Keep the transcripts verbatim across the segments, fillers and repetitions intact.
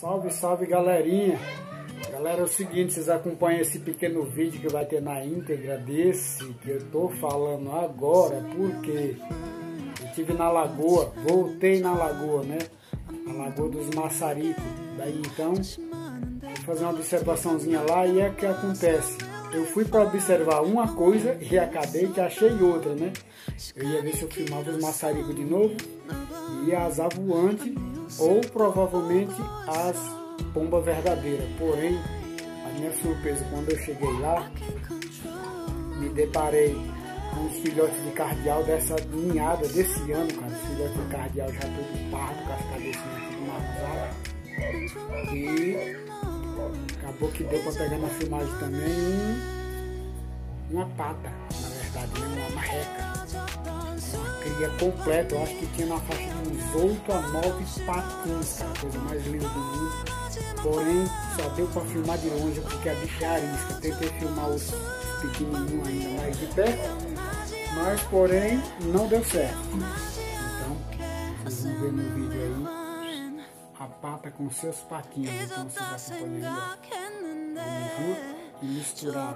Salve, salve, galerinha. Galera, é o seguinte, vocês acompanham esse pequeno vídeo que vai ter na íntegra desse que eu tô falando agora, porque eu estive na lagoa, voltei na lagoa, né? Na Lagoa dos Maçaricos. Daí então, vou fazer uma observaçãozinha lá e é o que acontece. Eu fui para observar uma coisa e acabei que achei outra, né? Eu ia ver se eu filmava os maçaricos de novo e as avoantes ou provavelmente as pombas verdadeiras. Porém, a minha surpresa, quando eu cheguei lá, me deparei com os filhotes de cardeal dessa ninhada desse ano, cara. Os filhotes de cardeal já todos pardos, com as cabecinhas tudo marronadas. E acabou que deu para pegar na filmagem também um, uma pata, na verdade, né? Uma marreca. Uma cria completa, eu acho que tinha na faixa de uns oito a nove patinhos, cara, a coisa mais linda do mundo. Porém, só deu para filmar de longe porque a bicha é arisca. Tentei filmar os pequenininhos ainda mais de perto, mas porém não deu certo. Então, vocês vão ver no vídeo aí a pata com seus patinhos. Então vocês acompanham aí, junto e misturado.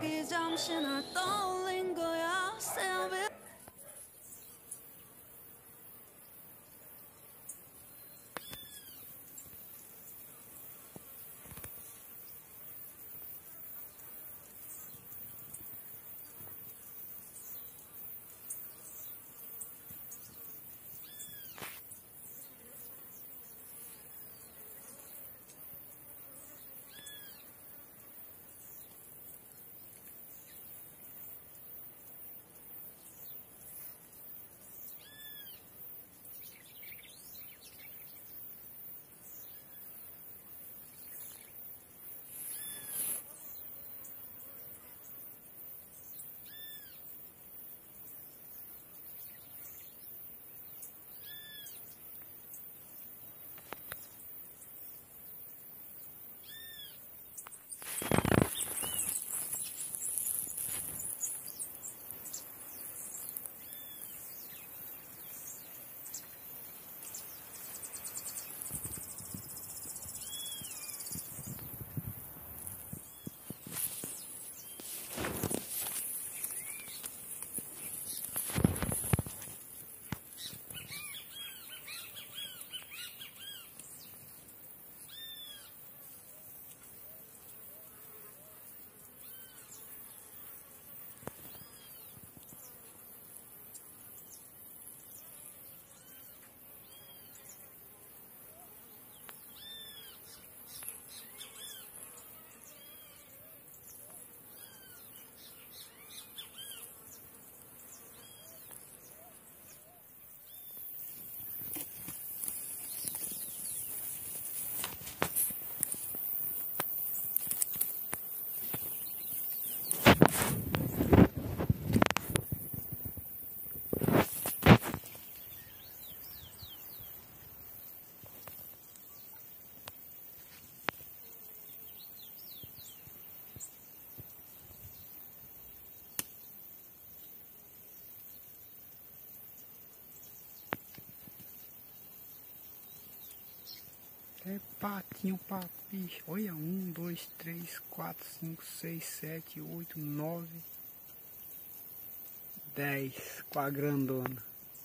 É patinho, pato, bicho. Olha, um, dois, três, quatro, cinco, seis, sete, oito, nove, dez com a grandona.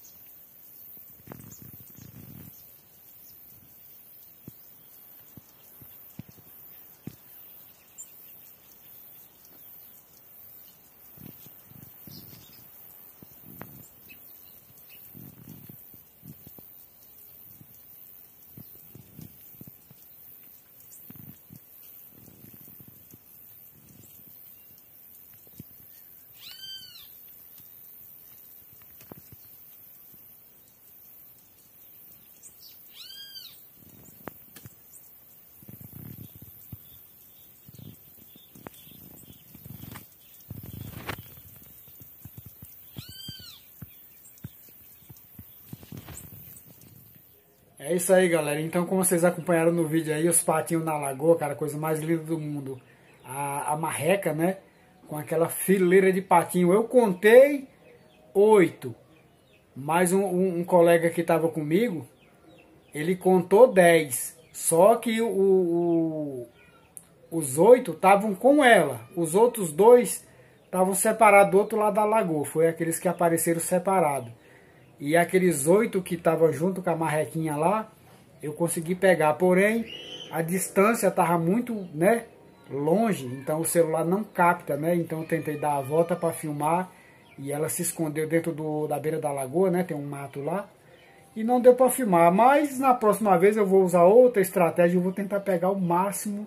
É isso aí, galera. Então, como vocês acompanharam no vídeo aí, os patinhos na lagoa, cara, a coisa mais linda do mundo. A, a marreca, né? Com aquela fileira de patinho. Eu contei oito. Mais um, um, um colega que estava comigo, ele contou dez. Só que o, o, os oito estavam com ela. Os outros dois estavam separados do outro lado da lagoa. Foi aqueles que apareceram separados. E aqueles oito que estavam junto com a marrequinha lá, eu consegui pegar. Porém, a distância estava muito, né, longe. Então o celular não capta, né? Então eu tentei dar a volta para filmar. E ela se escondeu dentro do, da beira da lagoa, né? Tem um mato lá. E não deu para filmar. Mas na próxima vez eu vou usar outra estratégia. Eu vou tentar pegar o máximo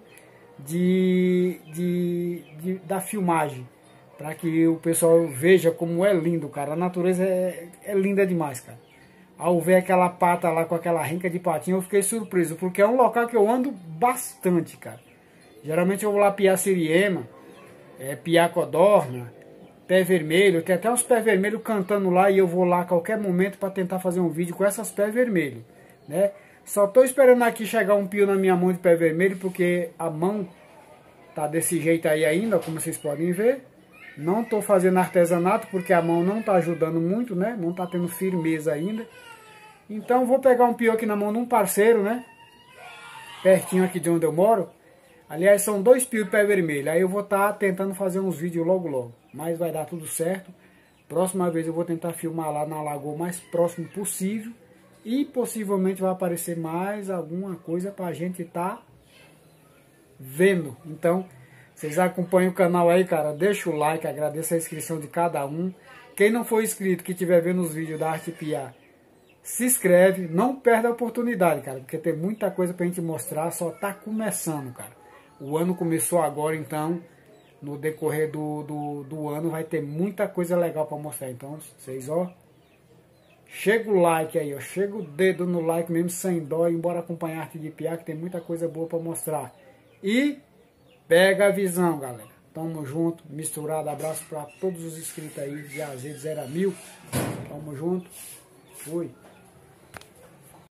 de, de, de da filmagem. Para que o pessoal veja como é lindo, cara. A natureza é, é linda demais, cara. Ao ver aquela pata lá com aquela rinca de patinha, eu fiquei surpreso. Porque é um local que eu ando bastante, cara. Geralmente eu vou lá piar siriema, é, piar codorna, pé vermelho. Tem até uns pés vermelhos cantando lá e eu vou lá a qualquer momento para tentar fazer um vídeo com essas pés vermelhos, né? Só tô esperando aqui chegar um pio na minha mão de pé vermelho, porque a mão tá desse jeito aí ainda, como vocês podem ver. Não estou fazendo artesanato porque a mão não está ajudando muito, né? Não está tendo firmeza ainda. Então vou pegar um pio aqui na mão de um parceiro, né? Pertinho aqui de onde eu moro. Aliás, são dois pios de pé vermelho. Aí eu vou estar tá tentando fazer uns vídeos logo logo. Mas vai dar tudo certo. Próxima vez eu vou tentar filmar lá na lagoa o mais próximo possível. E possivelmente vai aparecer mais alguma coisa para a gente estar tá vendo. Então, vocês acompanham o canal aí, cara. Deixa o like, agradeço a inscrição de cada um. Quem não for inscrito, que estiver vendo os vídeos da Arte Piar, se inscreve. Não perde a oportunidade, cara. Porque tem muita coisa pra gente mostrar. Só tá começando, cara. O ano começou agora, então no decorrer do, do, do ano vai ter muita coisa legal pra mostrar. Então, vocês, ó, chega o like aí, ó. Chega o dedo no like mesmo, sem dó. E bora acompanhar a Arte de Piar, que tem muita coisa boa pra mostrar. E pega a visão, galera. Tamo junto, misturado. Abraço para todos os inscritos aí de A Z de zero a mil. Tamo junto. Fui.